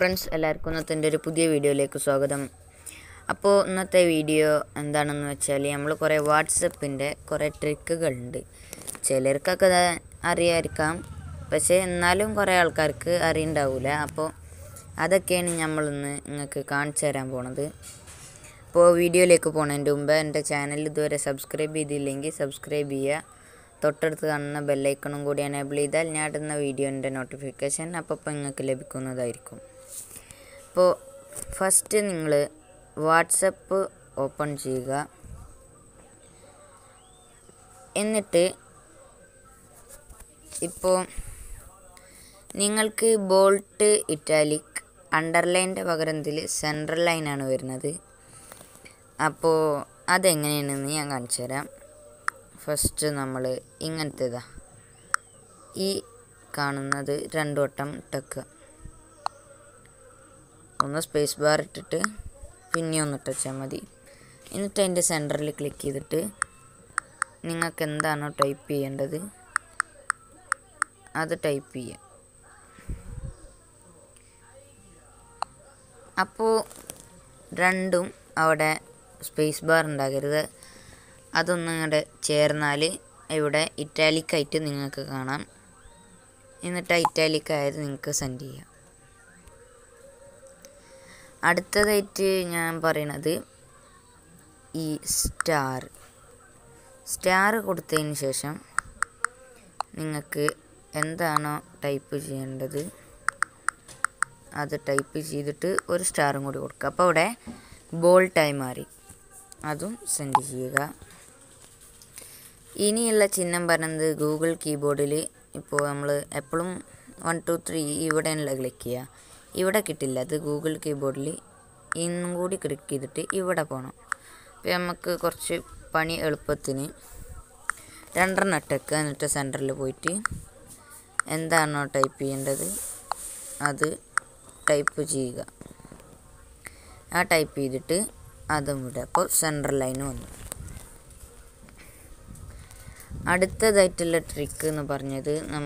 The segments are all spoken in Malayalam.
ഫ്രണ്ട്സ്, എല്ലാവർക്കും ഇന്നത്തെ ഒരു പുതിയ വീഡിയോയിലേക്ക് സ്വാഗതം. അപ്പോൾ ഇന്നത്തെ വീഡിയോ എന്താണെന്ന് വെച്ചാൽ നമ്മൾ കുറേ വാട്സപ്പിൻ്റെ കുറേ ട്രിക്കുകളുണ്ട്. ചിലർക്കൊക്കെ അറിയാമായിരിക്കാം, പക്ഷേ എന്നാലും കുറേ ആൾക്കാർക്ക് അറിയുണ്ടാവില്ല. അപ്പോൾ അതൊക്കെയാണ് നമ്മളിന്ന് നിങ്ങൾക്ക് കാണിച്ചു തരാൻ പോണത്. അപ്പോൾ വീഡിയോയിലേക്ക് പോകുന്നതിൻ്റെ മുമ്പ് എൻ്റെ ചാനൽ ഇതുവരെ സബ്സ്ക്രൈബ് ചെയ്തില്ലെങ്കിൽ സബ്സ്ക്രൈബ് ചെയ്യുക. തൊട്ടടുത്ത് കാണുന്ന ബെല്ലൈക്കണും കൂടി എനേബിൾ ചെയ്താൽ ഞാൻ ഇടുന്ന വീഡിയോൻ്റെ നോട്ടിഫിക്കേഷൻ അപ്പോൾ നിങ്ങൾക്ക് ലഭിക്കുന്നതായിരിക്കും. അപ്പോൾ ഫസ്റ്റ് നിങ്ങൾ വാട്സപ്പ് ഓപ്പൺ ചെയ്യുക. എന്നിട്ട് ഇപ്പോൾ നിങ്ങൾക്ക് ബോൾട്ട്, ഇറ്റാലിക്, അണ്ടർലൈൻ്റെ പകരം ഇതിൽ സെൻട്രൽ ലൈനാണ് വരുന്നത്. അപ്പോൾ അതെങ്ങനെയാണെന്ന് ഞാൻ കാണിച്ചു തരാം. ഫസ്റ്റ് നമ്മൾ ഇങ്ങനത്തേതാ ഈ കാണുന്നത് 2 വട്ടം ഇട്ടേക്കുക. ഒന്ന് സ്പേസ് ബാർ ഇട്ടിട്ട് പിന്നെ ഒന്ന് ഇട്ടാൽ മതി. എന്നിട്ട് അതിൻ്റെ സെൻറ്ററിൽ ക്ലിക്ക് ചെയ്തിട്ട് നിങ്ങൾക്ക് എന്താണോ ടൈപ്പ് ചെയ്യേണ്ടത് അത് ടൈപ്പ് ചെയ്യുക. അപ്പോൾ രണ്ടും അവിടെ സ്പേസ് ബാർ ഉണ്ടാകരുത്. അതൊന്നും ഇങ്ങോട്ട് ചേർന്നാൽ ഇവിടെ ഇറ്റാലിക്കായിട്ട് നിങ്ങൾക്ക് കാണാം. എന്നിട്ട് ഇറ്റാലിക്കായത് നിങ്ങൾക്ക് സെൻഡ് ചെയ്യാം. അടുത്തതായിട്ട് ഞാൻ പറയണത് ഈ സ്റ്റാർ കൊടുത്തതിന് ശേഷം നിങ്ങൾക്ക് എന്താണോ ടൈപ്പ് ചെയ്യേണ്ടത് അത് ടൈപ്പ് ചെയ്തിട്ട് ഒരു സ്റ്റാറും കൂടി കൊടുക്കുക. അപ്പോൾ അവിടെ ബോൾട്ടായി മാറി. അതും സെൻഡ് ചെയ്യുക. ഇനിയുള്ള ചിഹ്നം പറയുന്നത് ഗൂഗിൾ കീബോർഡിൽ ഇപ്പോൾ നമ്മൾ എപ്പോഴും 1 2 3 ഇവിടെയുള്ള ക്ലിക്ക് ചെയ്യുക. ഇവിടെ കിട്ടില്ല, അത് ഗൂഗിൾ കീബോർഡിൽ ഇന്നും കൂടി ക്ലിക്ക് ചെയ്തിട്ട് ഇവിടെ പോകണം. അപ്പോൾ നമുക്ക് കുറച്ച് പണി എളുപ്പത്തിന് 2 ഇട്ടേക്കുക. എന്നിട്ട് സെൻറ്ററിൽ പോയിട്ട് എന്താണോ ടൈപ്പ് ചെയ്യേണ്ടത് അത് ടൈപ്പ് ചെയ്യുക. ആ ടൈപ്പ് ചെയ്തിട്ട് അതും വിടുക. അപ്പോൾ സെൻട്രൽ ലൈന് വന്നു. അടുത്തതായിട്ടുള്ള ട്രിക്ക് എന്ന് പറഞ്ഞത്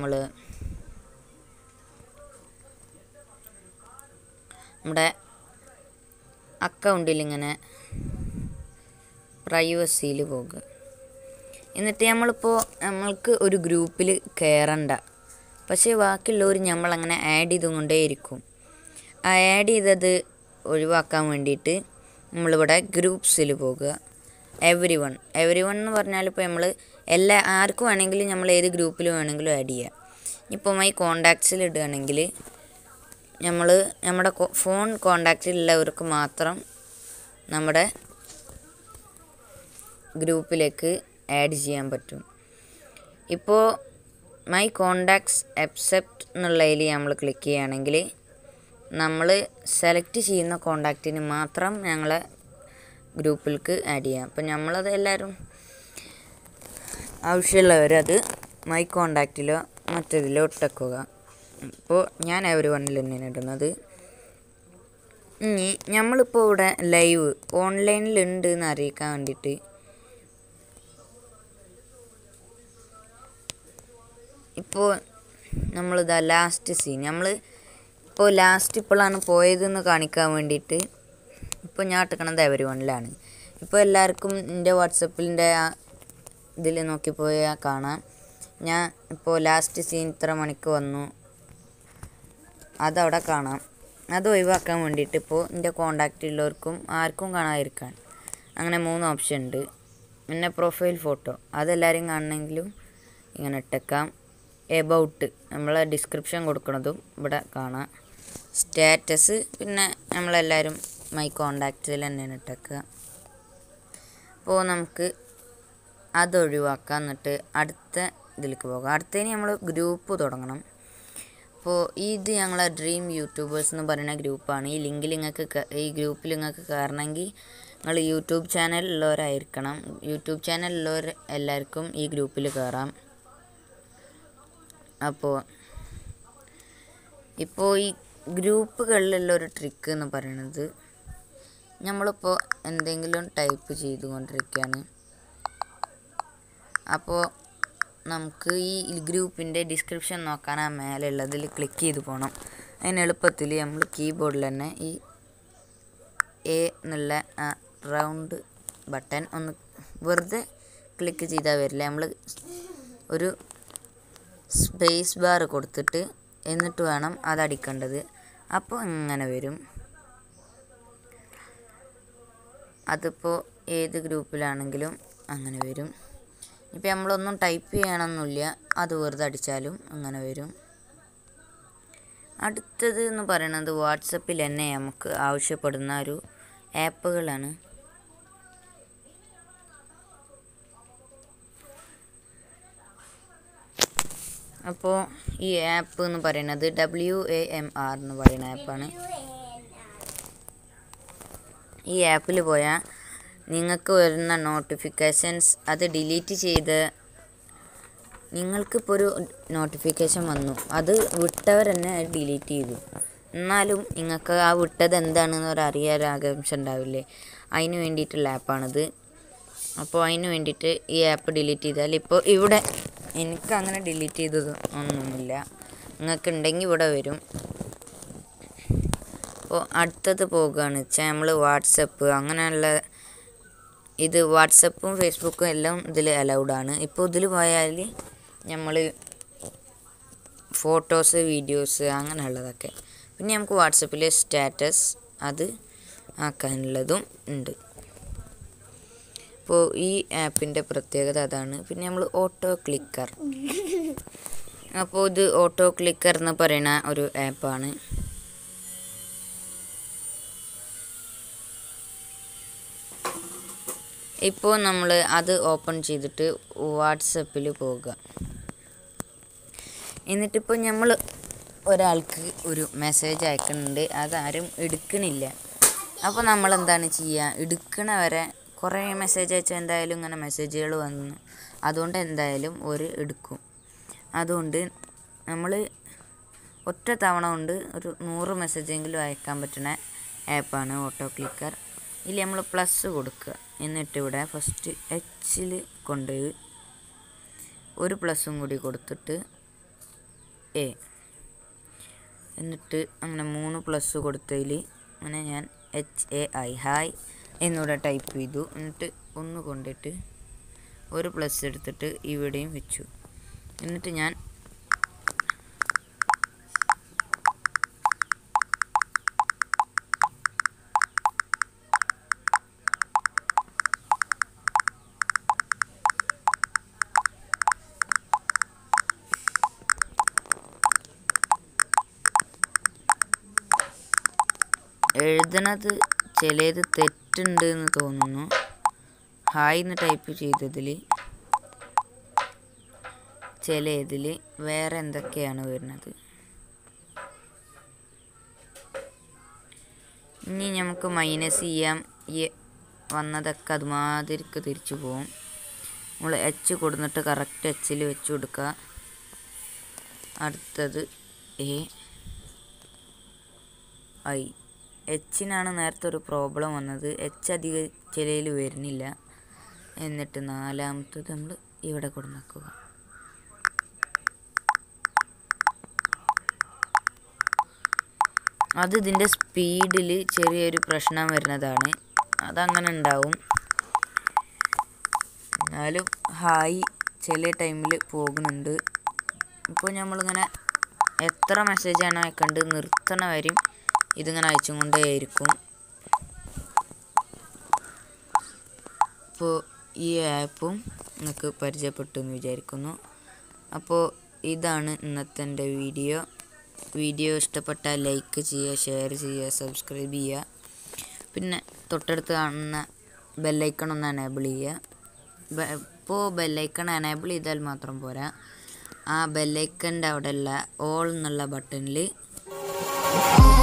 നമ്മുടെ അക്കൗണ്ടിൽ ഇങ്ങനെ പ്രൈവസിയിൽ പോകുക. എന്നിട്ട് നമ്മൾക്ക് ഒരു ഗ്രൂപ്പിൽ കയറണ്ട, പക്ഷേ ബാക്കിയുള്ളവർ നമ്മളങ്ങനെ ആഡ് ചെയ്തുകൊണ്ടേയിരിക്കും. ആ ആഡ് ചെയ്തത് ഒഴിവാക്കാൻ വേണ്ടിയിട്ട് നമ്മളിവിടെ ഗ്രൂപ്പ്സിൽ പോകുക. എവരി വൺ എന്ന് പറഞ്ഞാൽ ഇപ്പോൾ നമ്മൾ ആർക്കും വേണമെങ്കിലും നമ്മൾ ഏത് ഗ്രൂപ്പിൽ വേണമെങ്കിലും ആഡ് ചെയ്യുക. ഇപ്പോൾ മൈ കോണ്ടാക്ട്സിൽ ഇടുകയാണെങ്കിൽ നമ്മുടെ ഫോൺ കോണ്ടാക്റ്റിലുള്ളവർക്ക് മാത്രം നമ്മുടെ ഗ്രൂപ്പിലേക്ക് ആഡ് ചെയ്യാൻ പറ്റും. ഇപ്പോൾ മൈ കോണ്ടാക്ട്സ് അക്സെപ്റ്റ് എന്നുള്ളതിൽ നമ്മൾ ക്ലിക്ക് ചെയ്യുകയാണെങ്കിൽ നമ്മൾ സെലക്ട് ചെയ്യുന്ന കോണ്ടാക്റ്റിന് മാത്രം ഞങ്ങളെ ഗ്രൂപ്പിലേക്ക് ആഡ് ചെയ്യാം. അപ്പം നമ്മളത് എല്ലാവരും ആവശ്യമുള്ളവരത് മൈ കോണ്ടാക്റ്റിലോ മറ്റതിലോ ഇട്ടേക്കുക. ഇപ്പോൾ ഞാൻ എവരി വണ്ണിൽ തന്നെയാണ് ഇടുന്നത്. ഇനി നമ്മളിപ്പോൾ ഇവിടെ ലൈവ് ഓൺലൈനിലുണ്ട് എന്ന് അറിയിക്കാൻ വേണ്ടിയിട്ട് ഇപ്പോൾ നമ്മളിതാ ലാസ്റ്റ് സീൻ ഇപ്പോഴാണ് പോയതെന്ന് കാണിക്കാൻ വേണ്ടിയിട്ട് ഇപ്പോൾ ഞാൻ ഇട്ടിക്കണത് എവരി വണ്ണിലാണ്. ഇപ്പോൾ എല്ലാവർക്കും എൻ്റെ വാട്സപ്പിൻ്റെ ഇതിൽ നോക്കിപ്പോയാൽ കാണാം. ഞാൻ ഇപ്പോൾ ലാസ്റ്റ് സീൻ ഇത്ര മണിക്ക് വന്നു അതവിടെ കാണാം. അത് ഒഴിവാക്കാൻ വേണ്ടിയിട്ട് ഇപ്പോൾ എൻ്റെ കോണ്ടാക്റ്റിലുള്ളവർക്കും ആർക്കും കാണാതിരിക്കാൻ അങ്ങനെ 3 ഓപ്ഷൻ ഉണ്ട്. പിന്നെ പ്രൊഫൈൽ ഫോട്ടോ അതെല്ലാവരും കാണണമെങ്കിലും ഇങ്ങനെ ഇട്ടേക്കാം. എബൌട്ട് നമ്മളെ ഡിസ്ക്രിപ്ഷൻ കൊടുക്കുന്നതും ഇവിടെ കാണാം. സ്റ്റാറ്റസ് പിന്നെ നമ്മളെല്ലാവരും മൈ കോണ്ടാക്റ്റിൽ തന്നെയാണ് ഇട്ടേക്കുക. അപ്പോൾ നമുക്ക് അതൊഴിവാക്കാം. എന്നിട്ട് അടുത്ത ഇതിലേക്ക് പോകാം. അടുത്തതിന് നമ്മൾ ഗ്രൂപ്പ് തുടങ്ങണം. അപ്പോൾ ഇത് ഞങ്ങളെ ഡ്രീം യൂട്യൂബേഴ്സ് എന്ന് പറയുന്ന ഗ്രൂപ്പാണ്. ഈ ലിങ്കിൽ ഈ ഗ്രൂപ്പിൽ നിങ്ങൾക്ക് കയറണമെങ്കിൽ നിങ്ങൾ യൂട്യൂബ് ചാനലുള്ളവരായിരിക്കണം. യൂട്യൂബ് ചാനലുള്ളവർ എല്ലാവർക്കും ഈ ഗ്രൂപ്പിൽ കയറാം. ഇപ്പോൾ ഈ ഗ്രൂപ്പുകളിലുള്ള ഒരു ട്രിക്ക് എന്ന് പറയുന്നത് നമ്മളിപ്പോൾ എന്തെങ്കിലും ടൈപ്പ് ചെയ്തുകൊണ്ടിരിക്കുകയാണ്. അപ്പോൾ നമുക്ക് ഈ ഗ്രൂപ്പിൻ്റെ ഡിസ്ക്രിപ്ഷൻ നോക്കാൻ ആ മേലെ ഉള്ളതിൽ ക്ലിക്ക് ചെയ്ത് പോകണം. അതിന് എളുപ്പത്തിൽ നമ്മൾ കീബോർഡിൽ തന്നെ ഈ എ എന്നുള്ള ആ റൗണ്ട് ബട്ടൺ ഒന്ന് വെറുതെ ക്ലിക്ക് ചെയ്താൽ വരില്ല. നമ്മൾ ഒരു സ്പേസ് ബാർ കൊടുത്തിട്ട് എന്നിട്ട് വേണം അതടിക്കേണ്ടത്. അപ്പോൾ ഇങ്ങനെ വരും. അതിപ്പോൾ ഏത് ഗ്രൂപ്പിലാണെങ്കിലും അങ്ങനെ വരും. ഇപ്പം നമ്മളൊന്നും ടൈപ്പ് ചെയ്യണമെന്നില്ല, അത് വെറുതെ അടിച്ചാലും അങ്ങനെ വരും. അടുത്തത് എന്ന് പറയുന്നത് വാട്സപ്പിൽ തന്നെ നമുക്ക് ആവശ്യപ്പെടുന്ന ഒരു ആപ്പുകളാണ്. അപ്പോൾ ഈ ആപ്പ് എന്ന് പറയുന്നത് WAMR എന്ന് പറയുന്ന ആപ്പാണ്. ഈ ആപ്പിൽ പോയാൽ നിങ്ങൾക്ക് വരുന്ന നോട്ടിഫിക്കേഷൻസ് അത് ഡിലീറ്റ് ചെയ്ത്, നിങ്ങൾക്കിപ്പോൾ ഒരു നോട്ടിഫിക്കേഷൻ വന്നു, അത് വിട്ടവർ തന്നെ ഡിലീറ്റ് ചെയ്തു, എന്നാലും നിങ്ങൾക്ക് ആ വിട്ടത് എന്താണെന്ന് അറിയാൻ ആകാംക്ഷ ഉണ്ടാവില്ലേ? അതിന് വേണ്ടിയിട്ടുള്ള ആപ്പാണിത്. അപ്പോൾ അതിന് വേണ്ടിയിട്ട് ഈ ആപ്പ് ഡിലീറ്റ് ചെയ്താൽ, ഇപ്പോൾ ഇവിടെ എനിക്കങ്ങനെ ഡിലീറ്റ് ചെയ്തത് ഒന്നുമില്ല, നിങ്ങൾക്ക് ഉണ്ടെങ്കിൽ ഇവിടെ വരും. അപ്പോൾ അടുത്തത് പോകുകയാണ് വെച്ചാൽ നമ്മൾ വാട്സപ്പ് അങ്ങനെയുള്ള ഇത് വാട്സപ്പും ഫേസ്ബുക്കും എല്ലാം ഇതിൽ അലൗഡാണ്. ഇപ്പോൾ ഇതിൽ പോയാൽ നമ്മൾ ഫോട്ടോസ്, വീഡിയോസ് അങ്ങനെയുള്ളതൊക്കെ. പിന്നെ നമുക്ക് വാട്സപ്പിൽ സ്റ്റാറ്റസ് അത് ആക്കാനുള്ളതും ഉണ്ട്. അപ്പോൾ ഈ ആപ്പിൻ്റെ പ്രത്യേകത അതാണ്. പിന്നെ നമ്മൾ ഓട്ടോ ക്ലിക്കർ, അപ്പോൾ ഇത് ഓട്ടോ ക്ലിക്കർ എന്ന് പറയുന്ന ഒരു ആപ്പാണ്. ഇപ്പോൾ നമ്മൾ അത് ഓപ്പൺ ചെയ്തിട്ട് വാട്സപ്പിൽ പോകുക. എന്നിട്ടിപ്പോൾ നമ്മൾ ഒരാൾക്ക് ഒരു മെസ്സേജ് അയക്കുന്നുണ്ട്, അതാരും എടുക്കണില്ല. അപ്പോൾ നമ്മൾ എന്താണ് ചെയ്യുക? എടുക്കണ വരെ കുറേ മെസ്സേജ് അയച്ചാൽ എന്തായാലും ഇങ്ങനെ മെസ്സേജുകൾ വന്നു, അതുകൊണ്ട് എന്തായാലും ഒരു എടുക്കും. അതുകൊണ്ട് നമ്മൾ ഒറ്റ തവണ കൊണ്ട് ഒരു 100 മെസ്സേജെങ്കിലും അയക്കാൻ പറ്റുന്ന ആപ്പാണ് ഓട്ടോ ക്ലിക്കർ. ഇതിൽ നമ്മൾ പ്ലസ് കൊടുക്കുക, എന്നിട്ട് ഇവിടെ ഫസ്റ്റ് H കൊണ്ടുപോയി ഒരു പ്ലസും കൂടി കൊടുത്തിട്ട് A, എന്നിട്ട് അങ്ങനെ 3 പ്ലസ് കൊടുത്തതിൽ അങ്ങനെ ഞാൻ HAI ഹായ് എന്നിവിടെ ടൈപ്പ് ചെയ്തു. എന്നിട്ട് ഒന്ന് കൊണ്ടിട്ട് ഒരു പ്ലസ് എടുത്തിട്ട് ഇവിടെയും വെച്ചു. എന്നിട്ട് ഞാൻ എഴുതണത് ചിലത് തെറ്റുണ്ട് എന്ന് തോന്നുന്നു. ഹായ് എന്ന് ടൈപ്പ് ചെയ്തതിൽ ചിലതിൽ വേറെ എന്തൊക്കെയാണ് വരുന്നത്. ഇനി നമുക്ക് മൈനസ് ചെയ്യാം. ഈ വന്നതൊക്കെ അതുമാതിരിക്ക് തിരിച്ചു പോകും. നമ്മൾ H കൊടുത്തിട്ട് കറക്റ്റ് H വെച്ച് കൊടുക്കുക. അടുത്തത് AI. Hനാണ് നേരത്തെ ഒരു പ്രോബ്ലം വന്നത്. H അധികം ചിലയിൽ വരുന്നില്ല. എന്നിട്ട് നാലാമത്തത് നമ്മൾ ഇവിടെ കൊടുക്കുക. അത് ഇതിൻ്റെ സ്പീഡിൽ ചെറിയൊരു പ്രശ്നം വരുന്നതാണ്, അതങ്ങനെ ഉണ്ടാവും. എന്നാലും ഹായ് ചില ടൈമിൽ പോകുന്നുണ്ട്. ഇപ്പോൾ നമ്മളിങ്ങനെ എത്ര മെസ്സേജാണ് അയക്കേണ്ടത് നിർത്തണ വരെയും ഇതിങ്ങനെ അയച്ചും കൊണ്ടേയിരിക്കും. അപ്പോൾ ഈ ആപ്പും നിങ്ങൾക്ക് പരിചയപ്പെട്ടു എന്ന് വിചാരിക്കുന്നു. അപ്പോൾ ഇതാണ് ഇന്നത്തെ എൻ്റെ വീഡിയോ ഇഷ്ടപ്പെട്ടാൽ ലൈക്ക് ചെയ്യുക, ഷെയർ ചെയ്യുക, സബ്സ്ക്രൈബ് ചെയ്യുക. പിന്നെ തൊട്ടടുത്ത് കാണുന്ന ബെല്ലൈക്കൺ ഒന്ന് എനേബിൾ ചെയ്യുക. ഇപ്പോൾ ബെല്ലൈക്കൺ എനേബിൾ ചെയ്താൽ മാത്രം പോരാ, ആ ബെല്ലൈക്കൻ്റെ അവിടെയുള്ള ഓൾ എന്നുള്ള ബട്ടണിൽ